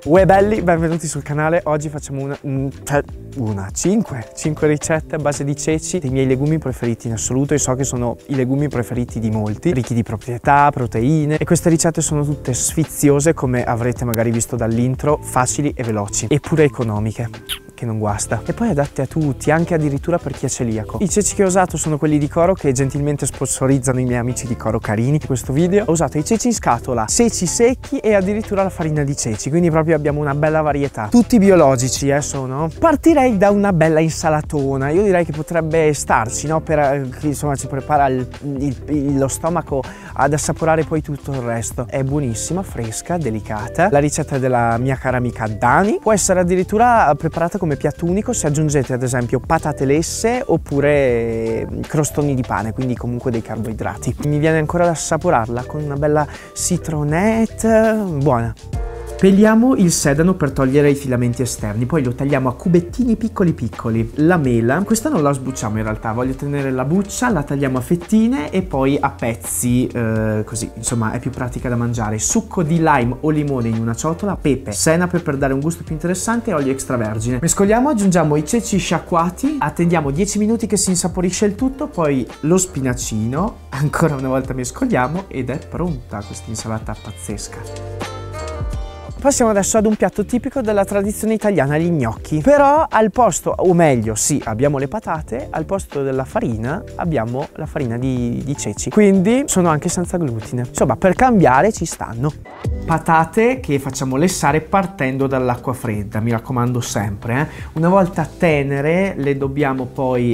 Uè belli, benvenuti sul canale. Oggi facciamo cinque ricette a base di ceci, dei miei legumi preferiti in assoluto, e so che sono i legumi preferiti di molti, ricchi di proprietà, proteine, e queste ricette sono tutte sfiziose, come avrete magari visto dall'intro, facili e veloci, eppure economiche, che non guasta, e poi adatte a tutti, anche addirittura per chi è celiaco. I ceci che ho usato sono quelli di Coro, che gentilmente sponsorizzano i miei amici di Coro Carini in questo video. Ho usato i ceci in scatola, ceci secchi e addirittura la farina di ceci, quindi proprio abbiamo una bella varietà. Tutti biologici, sono. Partirei da una bella insalatona. Io direi che potrebbe starci, no? Per chi insomma ci prepara lo stomaco ad assaporare poi tutto il resto. È buonissima, fresca, delicata. La ricetta della mia cara amica Dani può essere addirittura preparata come piatto unico se aggiungete ad esempio patate lesse oppure crostoni di pane, quindi comunque dei carboidrati. Mi viene ancora da assaporarla con una bella citronette, buona. Peliamo il sedano per togliere i filamenti esterni, poi lo tagliamo a cubettini piccoli piccoli. La mela, questa non la sbucciamo in realtà, voglio tenere la buccia, la tagliamo a fettine e poi a pezzi, così, insomma è più pratica da mangiare. Succo di lime o limone in una ciotola, pepe, senape per dare un gusto più interessante e olio extravergine. Mescoliamo, aggiungiamo i ceci sciacquati, attendiamo 10 minuti che si insaporisce il tutto, poi lo spinacino, ancora una volta mescoliamo ed è pronta questa insalata pazzesca. Passiamo adesso ad un piatto tipico della tradizione italiana, gli gnocchi. Però al posto, o meglio, sì, abbiamo le patate, al posto della farina abbiamo la farina di ceci. Quindi sono anche senza glutine. Insomma, per cambiare ci stanno. Patate che facciamo lessare partendo dall'acqua fredda, mi raccomando sempre. Una volta tenere le dobbiamo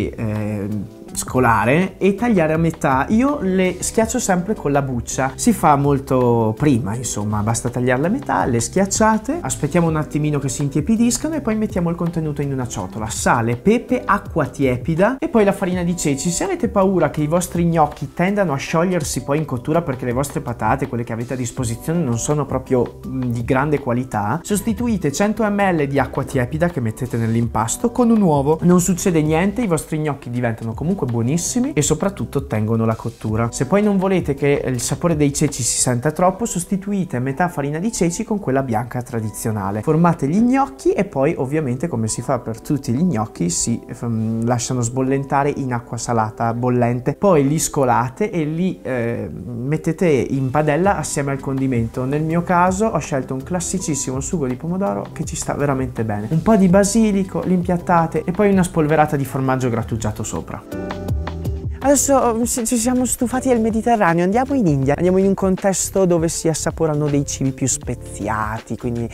poi scolare e tagliare a metà. Io le schiaccio sempre con la buccia, si fa molto prima, insomma, basta tagliarle a metà, le schiacciate, aspettiamo un attimino che si intiepidiscano e poi mettiamo il contenuto in una ciotola, sale, pepe, acqua tiepida e poi la farina di ceci. Se avete paura che i vostri gnocchi tendano a sciogliersi poi in cottura perché le vostre patate, quelle che avete a disposizione, non sono proprio di grande qualità, sostituite 100 ml di acqua tiepida che mettete nell'impasto con un uovo. Non succede niente, i vostri gnocchi diventano comunque buonissimi e soprattutto ottengono la cottura. Se poi non volete che il sapore dei ceci si senta troppo, sostituite metà farina di ceci con quella bianca tradizionale. Formate gli gnocchi e poi ovviamente, come si fa per tutti gli gnocchi, si lasciano sbollentare in acqua salata bollente, poi li scolate e li mettete in padella assieme al condimento. Nel mio caso ho scelto un classicissimo sugo di pomodoro che ci sta veramente bene, un po' di basilico, li impiattate e poi una spolverata di formaggio grattugiato sopra. Adesso ci siamo stufati del Mediterraneo, andiamo in India, andiamo in un contesto dove si assaporano dei cibi più speziati, quindi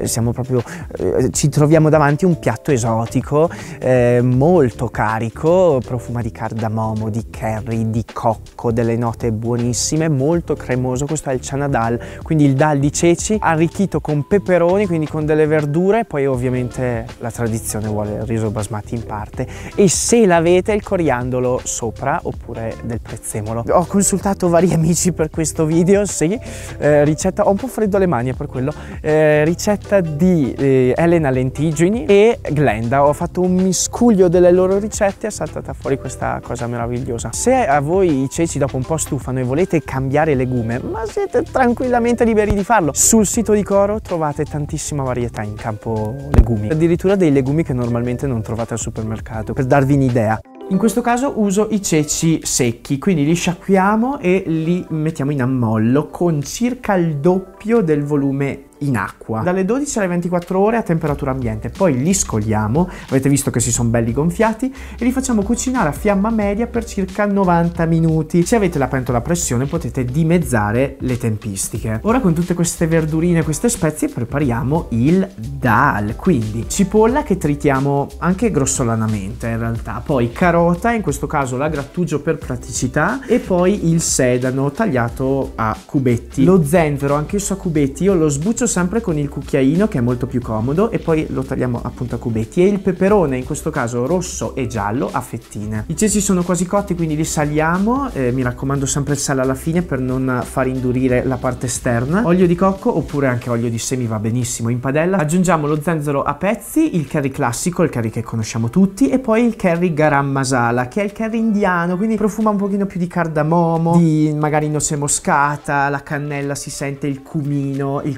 ci troviamo davanti a un piatto esotico, molto carico, profuma di cardamomo, di curry, di cocco, delle note buonissime, molto cremoso. Questo è il chana dal, quindi il dal di ceci arricchito con peperoni, quindi con delle verdure, poi ovviamente la tradizione vuole il riso basmati in parte e se l'avete il coriandolo sopra, oppure del prezzemolo. Ho consultato vari amici per questo video, sì, ricetta, ho un po' freddo alle mani per quello, ricetta di Elena Lentiggini e Glenda. Ho fatto un miscuglio delle loro ricette e è saltata fuori questa cosa meravigliosa. Se a voi i ceci dopo un po' stufano e volete cambiare legume, ma siete tranquillamente liberi di farlo, sul sito di Coro trovate tantissima varietà in campo legumi, addirittura dei legumi che normalmente non trovate al supermercato, per darvi un'idea. In questo caso uso i ceci secchi, quindi li sciacquiamo e li mettiamo in ammollo con circa il doppio del volume in acqua, dalle 12 alle 24 ore a temperatura ambiente. Poi li scoliamo, avete visto che si sono belli gonfiati, e li facciamo cucinare a fiamma media per circa 90 minuti. Se avete la pentola a pressione potete dimezzare le tempistiche. Ora con tutte queste verdurine e queste spezie prepariamo il dal, quindi cipolla che tritiamo anche grossolanamente in realtà, poi carota, in questo caso la grattugio per praticità, e poi il sedano tagliato a cubetti. Lo zenzero anch'esso a cubetti, io lo sbuccio sempre con il cucchiaino che è molto più comodo e poi lo tagliamo appunto a cubetti, e il peperone in questo caso rosso e giallo a fettine. I ceci sono quasi cotti, quindi li saliamo, mi raccomando sempre il sale alla fine per non far indurire la parte esterna. Olio di cocco oppure anche olio di semi va benissimo in padella. Aggiungiamo lo zenzero a pezzi, il curry classico, il curry che conosciamo tutti, e poi il curry garam masala che è il curry indiano, quindi profuma un pochino più di cardamomo, di magari noce moscata, la cannella si sente, il cumino, il coriandolo,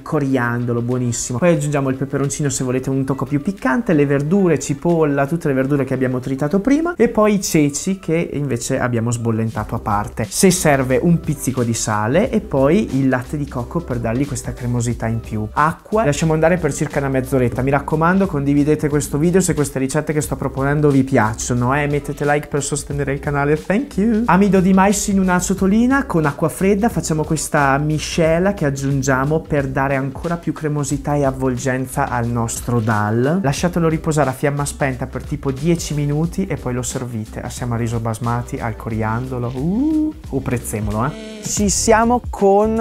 coriandolo, buonissimo. Poi aggiungiamo il peperoncino se volete un tocco più piccante, le verdure, cipolla, tutte le verdure che abbiamo tritato prima e poi i ceci che invece abbiamo sbollentato a parte. Se serve un pizzico di sale e poi il latte di cocco per dargli questa cremosità in più. Acqua, lasciamo andare per circa una mezz'oretta. Mi raccomando, condividete questo video se queste ricette che sto proponendo vi piacciono, mettete like per sostenere il canale, thank you. Amido di mais in una ciotolina con acqua fredda, facciamo questa miscela che aggiungiamo per dare ancora più cremosità e avvolgenza al nostro dal. Lasciatelo riposare a fiamma spenta per tipo 10 minuti e poi lo servite assieme al riso basmati, al coriandolo o prezzemolo. Ci siamo con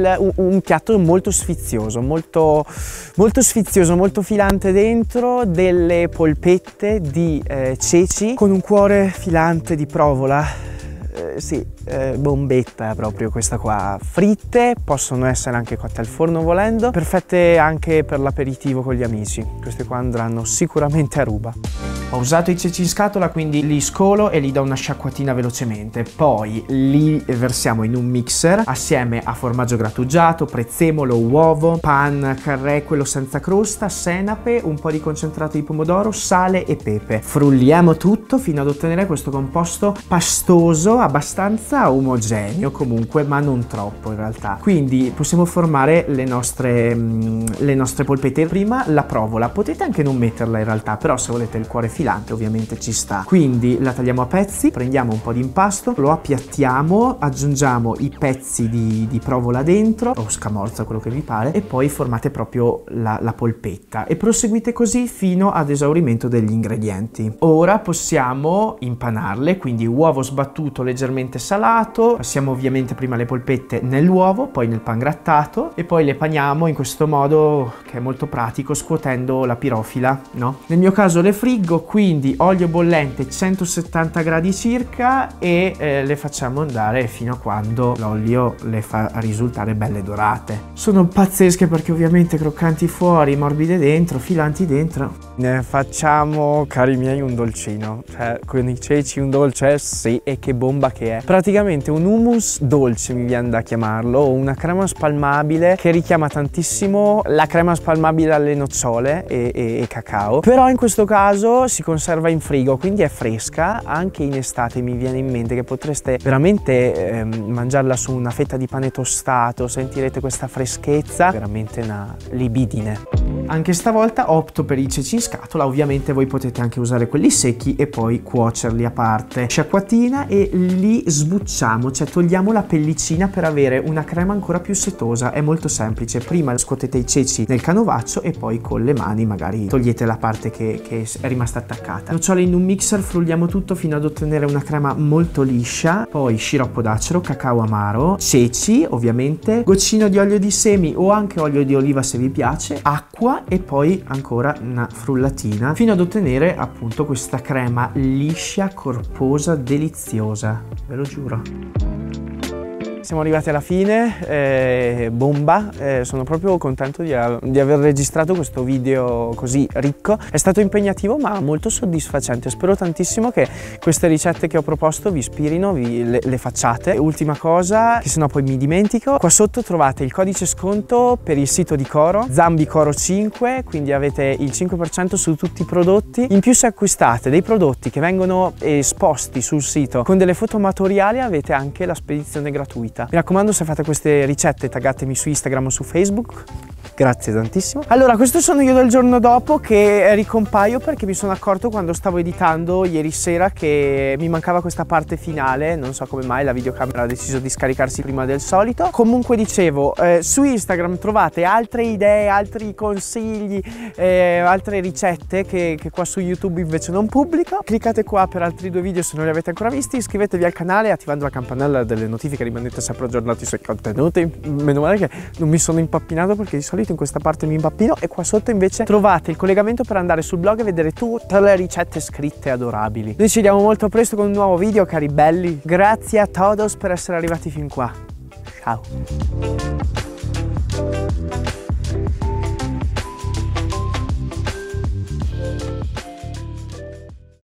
un piatto molto sfizioso, molto sfizioso, molto filante dentro, delle polpette di ceci con un cuore filante di provola. Sì, bombetta proprio questa qua, fritte, possono essere anche cotte al forno volendo, perfette anche per l'aperitivo con gli amici. Queste qua andranno sicuramente a ruba. Ho usato i ceci in scatola, quindi li scolo e li do una sciacquatina velocemente, poi li versiamo in un mixer assieme a formaggio grattugiato, prezzemolo, uovo, pan carré, quello senza crosta, senape, un po' di concentrato di pomodoro, sale e pepe. Frulliamo tutto fino ad ottenere questo composto pastoso, abbastanza omogeneo comunque, ma non troppo in realtà. Quindi possiamo formare le nostre polpette. Prima la provola, potete anche non metterla in realtà, però se volete il cuore filante ovviamente ci sta. Quindi la tagliamo a pezzi, prendiamo un po' di impasto, lo appiattiamo, aggiungiamo i pezzi di provola dentro o scamorza, quello che vi pare, e poi formate proprio la polpetta e proseguite così fino ad esaurimento degli ingredienti. Ora possiamo impanarle, quindi uovo sbattuto leggermente salato, passiamo ovviamente prima le polpette nell'uovo, poi nel pan grattato e poi le paniamo in questo modo che è molto pratico, scuotendo la pirofila, no? Nel mio caso le friggo, quindi olio bollente 170 gradi circa e le facciamo andare fino a quando l'olio le fa risultare belle dorate. Sono pazzesche perché ovviamente croccanti fuori, morbide dentro, filanti dentro. Ne facciamo, cari miei, un dolcino, cioè con i ceci un dolce, sì, e che bomba che è. Praticamente un hummus dolce mi viene da chiamarlo, o una crema spalmabile che richiama tantissimo la crema spalmabile alle nocciole e cacao, però in questo caso si conserva in frigo, quindi è fresca. Anche in estate mi viene in mente che potreste veramente mangiarla su una fetta di pane tostato, sentirete questa freschezza, veramente una libidine. Anche stavolta opto per i ceci in scatola, ovviamente voi potete anche usare quelli secchi e poi cuocerli a parte. Sciacquatina e li sbucciamo, cioè togliamo la pellicina per avere una crema ancora più setosa. È molto semplice, prima scuotete i ceci nel canovaccio e poi con le mani magari togliete la parte che è rimasta attaccata. Nocciole in un mixer, frulliamo tutto fino ad ottenere una crema molto liscia, poi sciroppo d'acero, cacao amaro, ceci ovviamente, goccino di olio di semi o anche olio di oliva se vi piace, acqua e poi ancora una frullatina fino ad ottenere appunto questa crema liscia, corposa, deliziosa, ve lo giuro. Siamo arrivati alla fine, bomba, sono proprio contento di aver registrato questo video così ricco. È stato impegnativo ma molto soddisfacente. Spero tantissimo che queste ricette che ho proposto vi ispirino, le facciate. Ultima cosa, che sennò poi mi dimentico, qua sotto trovate il codice sconto per il sito di Coro, ZambiCoro5, quindi avete il 5% su tutti i prodotti. In più, se acquistate dei prodotti che vengono esposti sul sito con delle foto amatoriali, avete anche la spedizione gratuita. Mi raccomando, se fate queste ricette taggatemi su Instagram o su Facebook. Grazie tantissimo. Allora, questo sono io del giorno dopo che ricompaio perché mi sono accorto quando stavo editando ieri sera che mi mancava questa parte finale. Non so come mai la videocamera ha deciso di scaricarsi prima del solito. Comunque dicevo, su Instagram trovate altre idee, altri consigli, altre ricette che qua su YouTube invece non pubblico. Cliccate qua per altri 2 video se non li avete ancora visti, iscrivetevi al canale attivando la campanella delle notifiche, rimanete sempre aggiornati sui contenuti. Meno male che non mi sono impappinato perché di solito in questa parte mi impappino, e qua sotto invece trovate il collegamento per andare sul blog e vedere tutte le ricette scritte adorabili. Noi ci vediamo molto presto con un nuovo video, cari belli. Grazie a todos per essere arrivati fin qua. Ciao.